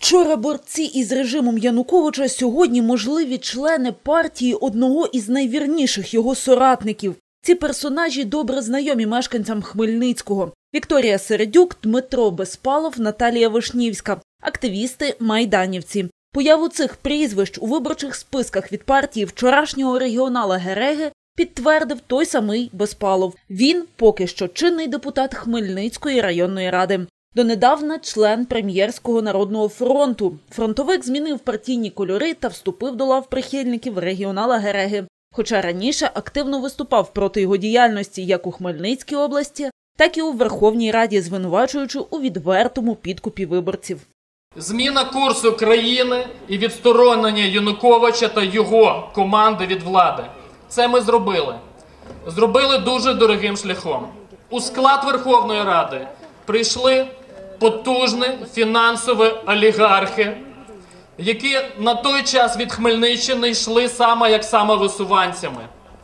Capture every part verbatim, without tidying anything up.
Вчора борці із режимом Януковича, сьогодні можливі члени партії одного із найвірніших його соратників. Ці персонажі добре знайомі мешканцям Хмельницького. Вікторія Середюк, Дмитро Безпалов, Наталія Вишнівська. Активісти – майданівці. Появу цих прізвищ у виборчих списках від партії вчорашнього регіонала Гереги підтвердив той самий Безпалов. Він поки що чинний депутат Хмельницької районної ради. Донедавна член Прем'єрського народного фронту. Фронтовик змінив партійні кольори та вступив до лав прихильників регіонала Гереги. Хоча раніше активно виступав проти його діяльності як у Хмельницькій області, так і у Верховній Раді, звинувачуючи у відвертому підкупі виборців. Зміна курсу країни і відсторонення Януковича та його команди від влади. Це ми зробили. Зробили дуже дорогим шляхом. У склад Верховної Ради прийшли потужні фінансові олігархи, які на той час від Хмельниччини йшли саме як самовисуванцями.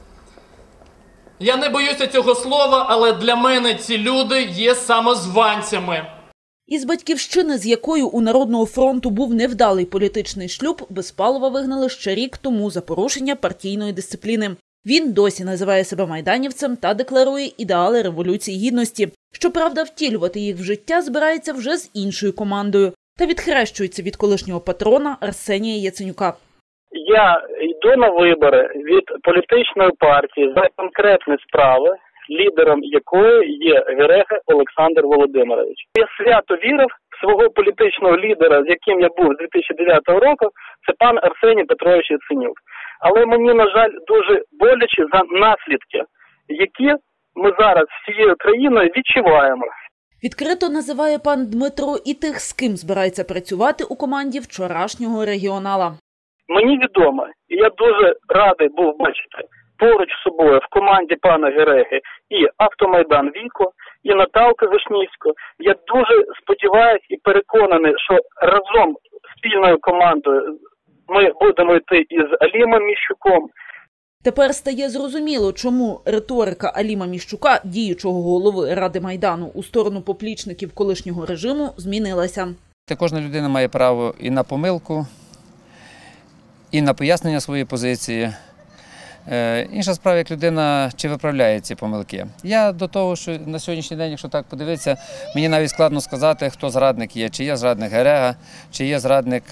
Я не боюся цього слова, але для мене ці люди є самозванцями. Із батьківщини, з якою у Народного фронту був невдалий політичний шлюб, Безпалова вигнали ще рік тому за порушення партійної дисципліни. Він досі називає себе майданівцем та декларує ідеали Революції Гідності. Щоправда, втілювати їх в життя збирається вже з іншою командою та відхрещується від колишнього патрона Арсенія Яценюка. Я йду на вибори від політичної партії за конкретні справи, лідером якої є Герега Олександр Володимирович. Я свято вірив в свого політичного лідера, з яким я був з дві тисячі дев'ятого року, це пан Арсеній Петрович Яценюк. Але мені, на жаль, дуже боляче за наслідки, які ми зараз всією країною відчуваємо. Відкрито називає пан Дмитро і тих, з ким збирається працювати у команді вчорашнього регіонала. Мені відомо, і я дуже радий був бачити поруч з собою в команді пана Гереги і Автомайдан Віко, і Наталку Вишнівську. Я дуже сподіваюся і переконаний, що разом спільною командою ми будемо йти із Алімом Міщуком. Тепер стає зрозуміло, чому риторика Аліма Міщука, діючого голови Ради Майдану, у сторону поплічників колишнього режиму змінилася. Кожна людина має право і на помилку, і на пояснення своєї позиції. Інша справа, як людина чи виправляє ці помилки. Я до того, що на сьогоднішній день, якщо так подивитися, мені навіть складно сказати, хто зрадник є. Чи є зрадник Герега, чи є зрадник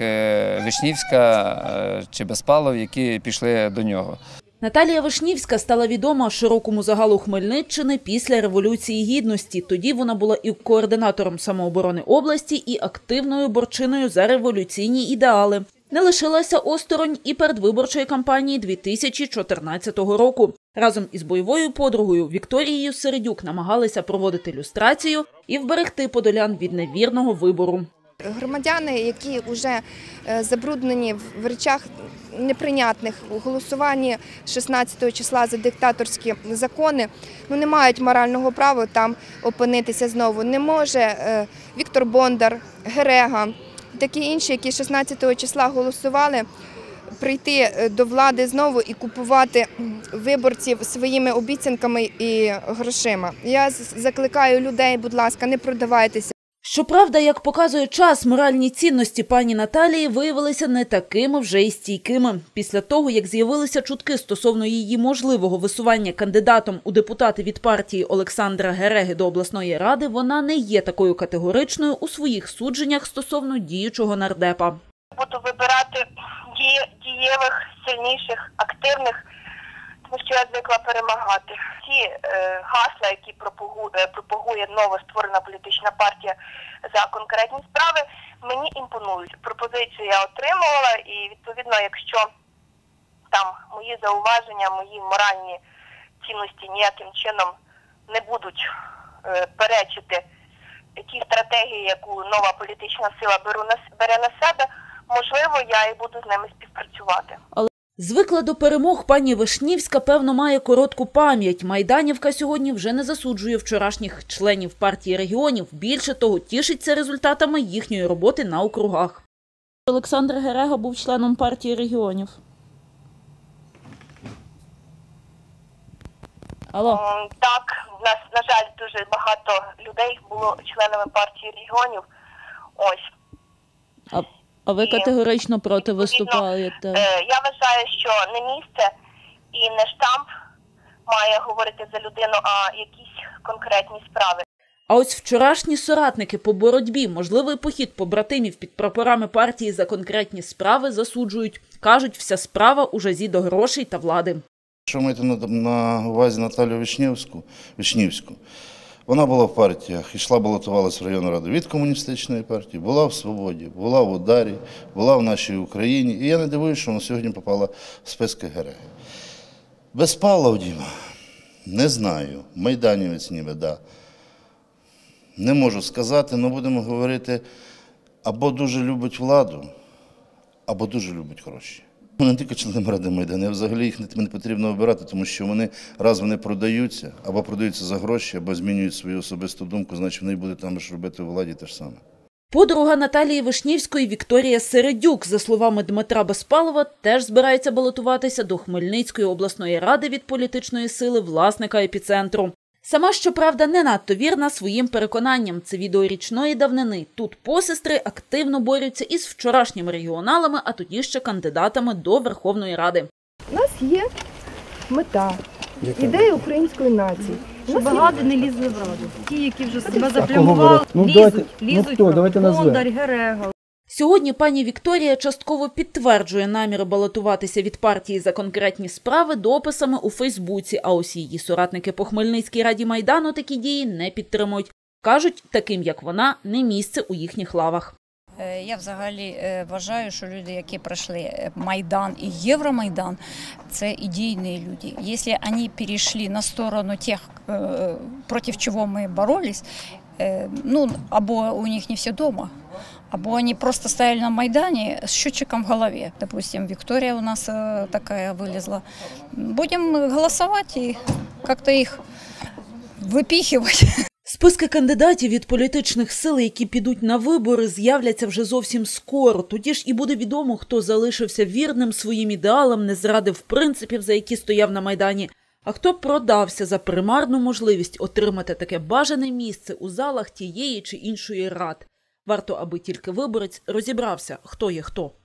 Вишнівська, чи Безпалов, які пішли до нього. Наталія Вишнівська стала відома широкому загалу Хмельниччини після Революції Гідності. Тоді вона була і координатором самооборони області, і активною борчиною за революційні ідеали. Не лишилася осторонь і передвиборчої кампанії дві тисячі чотирнадцятого року. Разом із бойовою подругою Вікторією Середюк намагалися проводити люстрацію і вберегти подолян від невірного вибору. Громадяни, які вже забруднені в речах неприйнятних у голосуванні шістнадцятого числа за диктаторські закони, ну, не мають морального права там опинитися знову. Не може Віктор Бондар, Герега, такі інші, які шістнадцятого числа голосували, прийти до влади знову і купувати виборців своїми обіцянками і грошима. Я закликаю людей, будь ласка, не продавайтеся. Щоправда, як показує час, моральні цінності пані Наталії виявилися не такими вже й стійкими. Після того, як з'явилися чутки стосовно її можливого висування кандидатом у депутати від партії Олександра Гереги до обласної ради, вона не є такою категоричною у своїх судженнях стосовно діючого нардепа. Буду вибирати дієвих, сильніших, активних, тому що я звикла перемагати. Ті е, гасла, які пропагує, пропагує новостворена політична партія за конкретні справи, мені імпонують. Пропозицію я отримувала і, відповідно, якщо там мої зауваження, мої моральні цінності ніяким чином не будуть е, перечити тій стратегії, яку нова політична сила беру на, бере на себе, можливо, я і буду з ними співпрацювати. Звикла до перемог пані Вишнівська, певно, має коротку пам'ять. Майданівка сьогодні вже не засуджує вчорашніх членів партії регіонів. Більше того, тішиться результатами їхньої роботи на округах. Олександр Герега був членом партії регіонів. Алло. Так, в нас, на жаль, дуже багато людей було членами партії регіонів. Ось. А А ви І, категорично проти відповідно, виступаєте? е, Я вважаю, що не місце і не штамп має говорити за людину, а якісь конкретні справи. А ось вчорашні соратники по боротьбі, можливий похід побратимів під прапорами партії за конкретні справи засуджують. Кажуть, вся справа у жазі до грошей та влади. Якщо маєте на, на увазі Наталію Вишнівську, Вишнівську, вона була в партіях, йшла, балотувалася в районну раду від комуністичної партії, була в «Свободі», була в «Ударі», була в «Нашій Україні». І я не дивуюся, що вона сьогодні попала в списки ГЕРЕГи. Безпалов Діма, не знаю, майданівець ніби, да. Не можу сказати, але будемо говорити, або дуже любить владу, або дуже любить гроші. Не тільки члени Ради Майдану, взагалі їх не потрібно обирати, тому що вони, раз вони продаються, або продаються за гроші, або змінюють свою особисту думку, значить вони будуть там ж робити у владі те ж саме. Подруга Наталії Вишнівської Вікторія Середюк, за словами Дмитра Безпалова, теж збирається балотуватися до Хмельницької обласної ради від політичної сили власника епіцентру. Сама, щоправда, не надто вірна своїм переконанням. Це відео річної давнини. Тут посестри активно борються із вчорашніми регіоналами, а тоді ще кандидатами до Верховної Ради. У нас є мета, ідея української нації. Щоб багато не лізли в раду. Ті, які вже себе заплямували, ну, лізуть, давайте, лізуть ну, хто? Давайте в Бондар, назвемо. Герега. Сьогодні пані Вікторія частково підтверджує наміри балотуватися від партії за конкретні справи дописами у Фейсбуці, а ось її соратники по Хмельницькій раді Майдану такі дії не підтримують. Кажуть, таким як вона, не місце у їхніх лавах. Я взагалі вважаю, що люди, які пройшли Майдан і Євромайдан, це ідейні люди. Якщо вони перейшли на сторону тих, проти чого ми боролись, ну, або у них не все вдома, або они просто стояли на Майдане с счетчиком в голове. Допустим, Виктория у нас такая вылезла. Будем голосовать и как-то их выпихивать. Списки кандидатів від політичних сил, які підуть на вибори, з'являться вже зовсім скоро. Тоді ж і буде відомо, хто залишився вірним своїм ідеалам, не зрадив принципів, за які стояв на Майдані, а хто продався за примарну можливість отримати таке бажане місце у залах тієї чи іншої рад. Варто, аби тільки виборець розібрався, хто є хто.